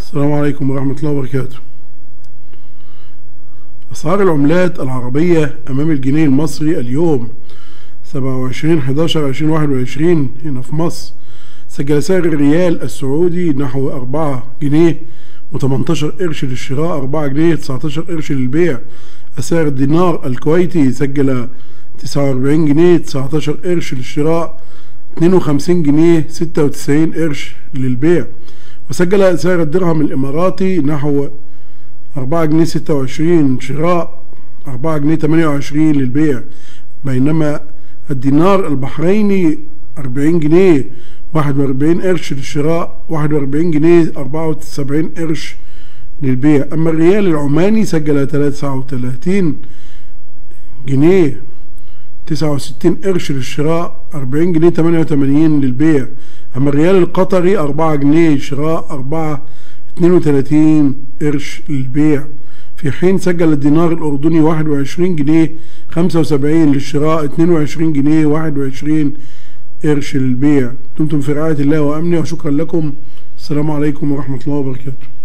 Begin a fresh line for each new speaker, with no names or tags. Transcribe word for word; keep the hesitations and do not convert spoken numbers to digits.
السلام عليكم ورحمة الله وبركاته. أسعار العملات العربية أمام الجنيه المصري اليوم سبعة وعشرين حداشر ألفين وواحد وعشرين هنا في مصر. سجل سعر الريال السعودي نحو أربعة جنيه وتمنتاشر قرش للشراء، أربعة جنيه تسعتاشر قرش للبيع. سعر الدينار الكويتي سجل تسعة وأربعين جنيه تسعتاشر قرش للشراء، اتنين وخمسين جنيه ستة وتسعين قرش للبيع. وسجل سعر الدرهم الإماراتي نحو أربعة جنيه ستة وعشرين شراء، أربعة جنيه تمانية وعشرين للبيع. بينما الدينار البحريني أربعين جنيه واحد وأربعين قرش للشراء، واحد وأربعين جنيه أربعة وسبعين قرش للبيع. أما الريال العماني سجل تسعة وتلاتين جنيه تسعة وستين قرش للشراء، أربعين جنيه تمانية وتمانين للبيع. أما الريال القطري أربعة جنيه شراء، أربعة اتنين وتلاتين قرش للبيع. في حين سجل الدينار الأردني واحد وعشرين جنيه خمسة وسبعين للشراء، اتنين وعشرين جنيه واحد وعشرين قرش للبيع. دمتم في رعاية الله وأمنه، وشكرا لكم. السلام عليكم ورحمة الله وبركاته.